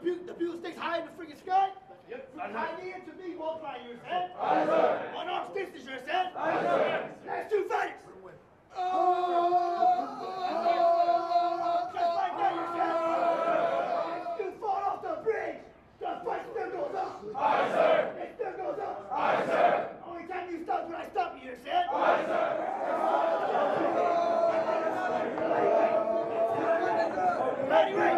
the Pugil sticks high in the freaking sky. Yep. High knee into me, multiply, you understand? Aye, sir. One arm distance, you understand? Aye, sir. Next two fighters. Just like that, you understand? You fall off the bridge. The fight still goes up. Aye, sir. It still goes up. Aye, sir. Only time you stop when I stop you, you understand? Aye, sir. Ready, ready.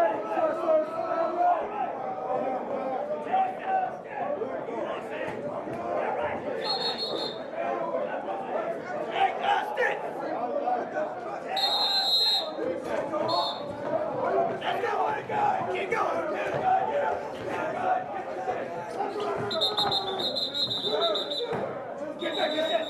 Keep going. Get back, get back.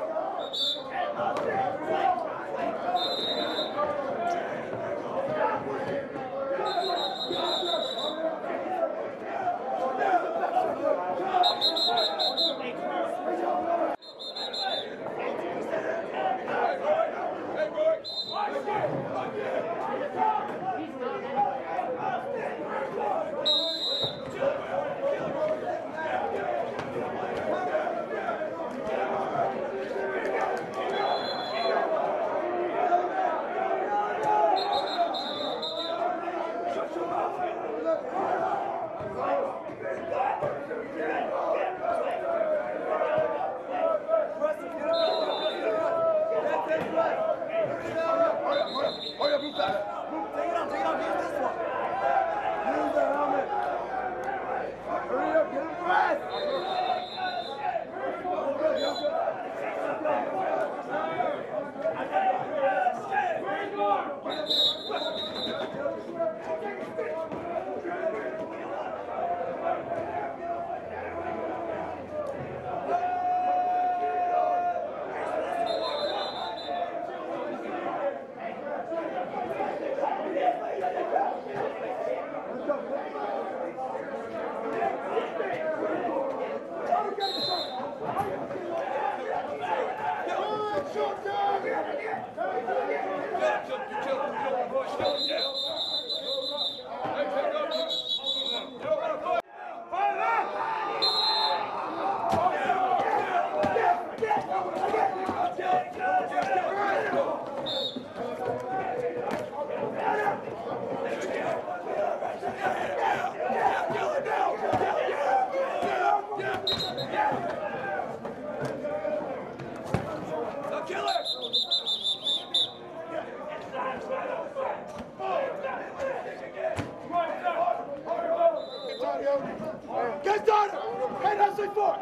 Get down! Head up, six, four!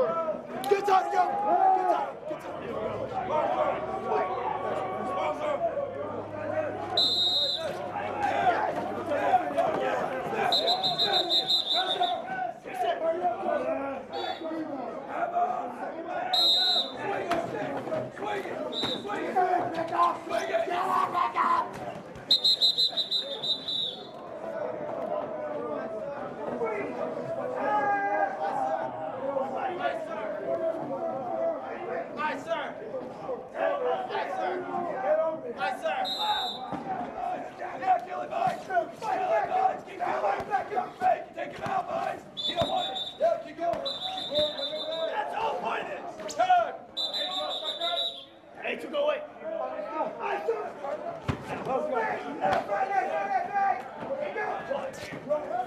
Get down, yo! Get down! Get Hey, to go away. Let's go.